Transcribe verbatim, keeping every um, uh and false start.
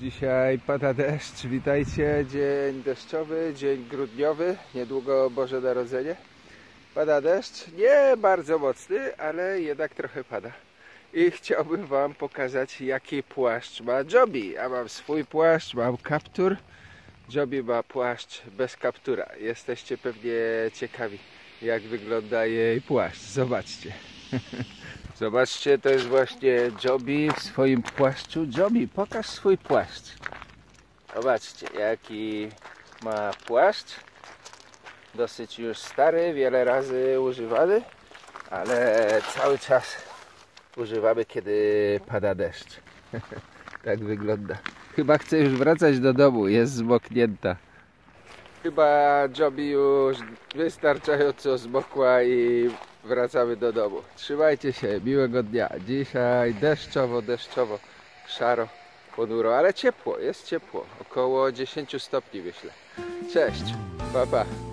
Dzisiaj pada deszcz, witajcie, dzień deszczowy, dzień grudniowy, niedługo Boże Narodzenie. Pada deszcz, nie bardzo mocny, ale jednak trochę pada. I chciałbym wam pokazać, jaki płaszcz ma Joby. Ja mam swój płaszcz, mam kaptur. Joby ma płaszcz bez kaptura. Jesteście pewnie ciekawi, jak wygląda jej płaszcz. Zobaczcie. Zobaczcie, to jest właśnie Joby w swoim płaszczu. Joby, pokaż swój płaszcz. Zobaczcie, jaki ma płaszcz. Dosyć już stary, wiele razy używany, ale cały czas używamy, kiedy pada deszcz. Tak wygląda. Chyba chce już wracać do domu, jest zmoknięta. Chyba Joby już wystarczająco zmokła i wracamy do domu. Trzymajcie się, miłego dnia. Dzisiaj deszczowo, deszczowo, szaro, ponuro, ale ciepło, jest ciepło. Około dziesięć stopni myślę. Cześć, pa pa.